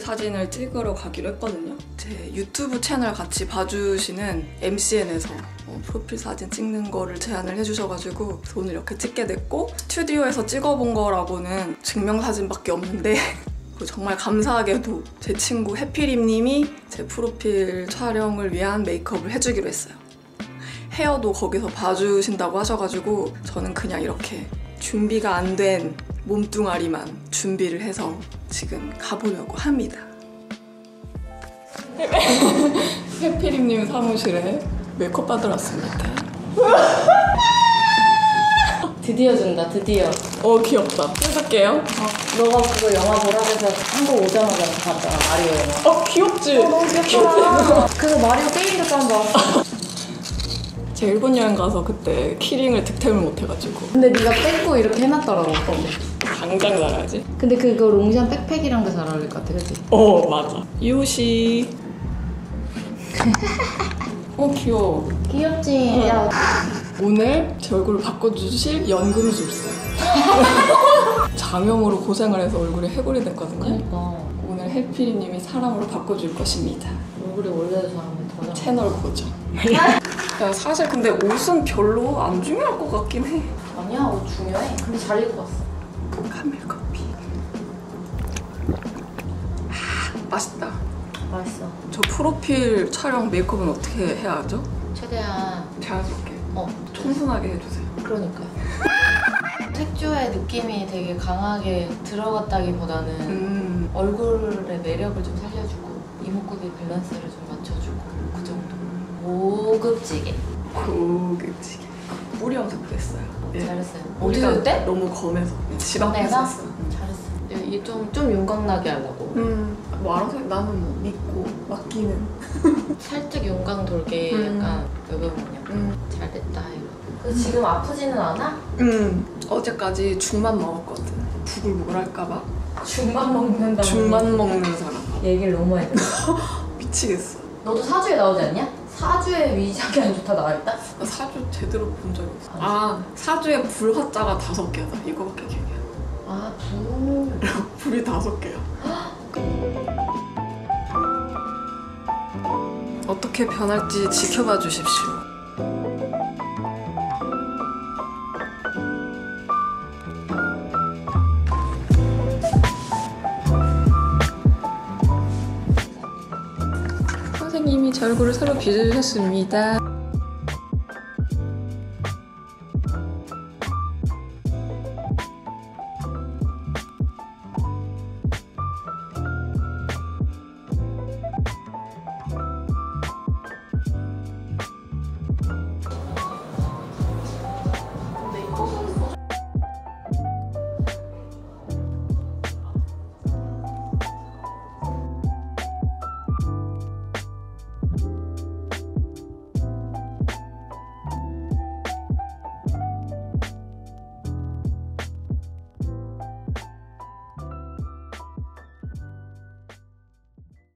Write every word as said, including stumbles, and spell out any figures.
사진을 찍으러 가기로 했거든요. 제 유튜브 채널 같이 봐주시는 엠씨엔에서 어, 프로필 사진 찍는 거를 제안을 해주셔가지고 오늘 이렇게 찍게 됐고, 스튜디오에서 찍어본 거라고는 증명사진밖에 없는데 정말 감사하게도 제 친구 해피림님이 제 프로필 촬영을 위한 메이크업을 해주기로 했어요. 헤어도 거기서 봐주신다고 하셔가지고 저는 그냥 이렇게 준비가 안 된 몸뚱아리만 준비를 해서 지금 가보려고 합니다. 해피림님 사무실에 메이크업 받으러 왔습니다. 드디어 준다, 드디어. 어, 귀엽다. 뜯을게요. 어, 너가 그거 영화 보라 해서 한국 오자마자 봤잖아, 마리오 영화. 어, 귀엽지? 어, 너무 귀엽다. 그래서 마리오 게임도 딴 줄 알았어. 제가 일본 여행 가서 그때 키링을 득템을 못해가지고. 근데 네가 뺏고 이렇게 해놨더라고. 당장 나가야지. 근데 그거 롱샨 백팩이랑도 잘 어울릴 것 같아, 그치? 어, 맞아. 이옷이 어, 귀여워. 귀엽지? 응. 야. 오늘 제 얼굴을 바꿔주실 연금술사. 장염으로 고생을 해서 얼굴이 해골이 됐거든요. 그러니까. 오늘 해피리님이 사람으로 바꿔줄 것입니다. 얼굴이 원래도 사람은 더 채널 고정. 야, 사실 근데 옷은 별로 안 중요할 것 같긴 해. 아니야, 옷 중요해. 근데 잘 입고 왔어. 카멜 커피. 아, 맛있다. 맛있어. 저 프로필 촬영 메이크업은 어떻게 해야 하죠? 최대한 자연스럽게. 어 청순하게 해주세요. 그러니까요. 색조의 느낌이 되게 강하게 들어갔다기보다는 음. 얼굴의 매력을 좀 살려주고 이목구비 밸런스를 좀 맞춰주고 그 정도. 고급지게. 고급지게. 뿌리 염색도 했어요. 예. 잘했어요. 머리가 어디 때? 너무 검해서 집 앞에서 했어. 잘했어. 이게 좀, 좀 윤곽 나게 하려고. 음. 뭐 알아서 해. 나는 뭐 믿고 맡기는. 살짝 윤곽 돌게 음. 약간 여기 뭐냐. 음. 잘됐다 이거. 그 지금 아프지는 않아? 음. 어제까지 죽만 먹었거든. 부글부글 할까봐. 죽만 먹는다. 죽만 먹는 사람. 얘기를 너무 많이 들었어. 미치겠어. 너도 사주에 나오지 않냐? 사주에 위장이 안 좋다 나와있다? 나 사주 제대로 본 적이 없어. 아, 사주에 불화자가 다섯 개다. 이거밖에 기억이 안 나. 아, 불... 불이 다섯 개야. 어떻게 변할지 지켜봐 주십시오. 선생님이 제 얼굴을 새로 빚어주셨습니다.